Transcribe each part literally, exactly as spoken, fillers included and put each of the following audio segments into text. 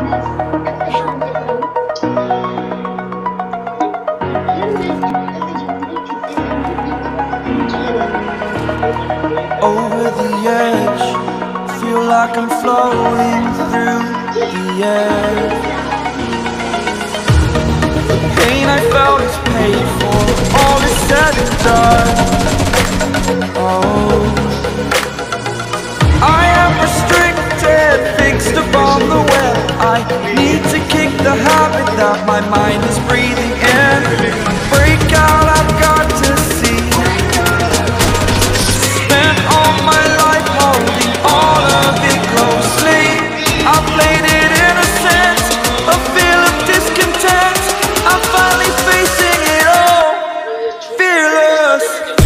Over the edge, feel like I'm floating through the air. The pain I felt is paid for, all is said and done. Oh, I am restricted, fixed upon the web. I need to kick the habit that my mind is breathing in. Break out, I've got to see. Spent all my life holding all of it closely. I played it innocent, a feel of discontent. I'm finally facing it all, fearless.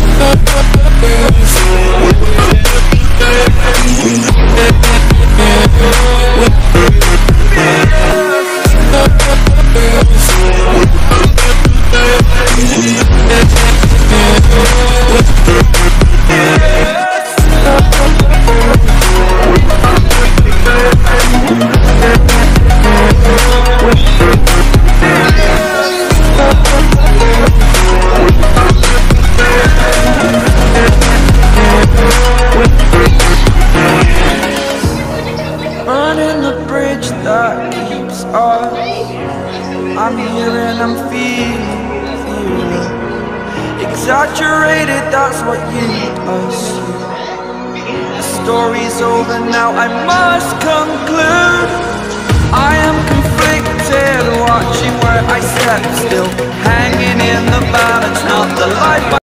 Burning the bridge that keeps us. I'm here and I'm feeling, feeling exaggerated, that's what you assume. The story's over now, I must conclude. I am conflicted, watching where I step still, hanging in the balance, not the life I